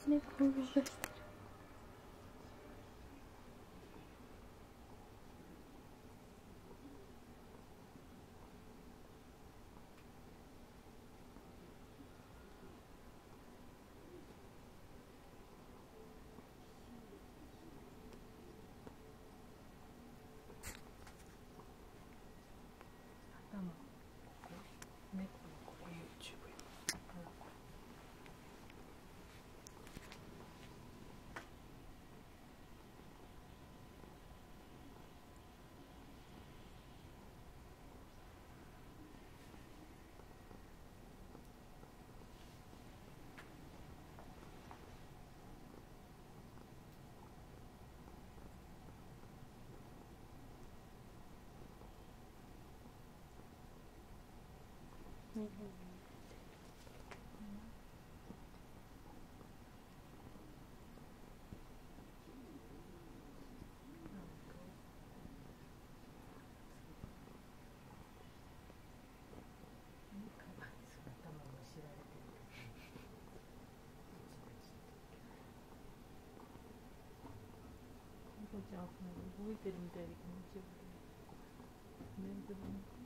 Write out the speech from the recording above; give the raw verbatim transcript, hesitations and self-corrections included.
猫を動かしてる。頭、ここ、猫のここ YouTube よ。うん。猫ちゃん動いてるみたいで気持ち悪い。ぬいぐるみ。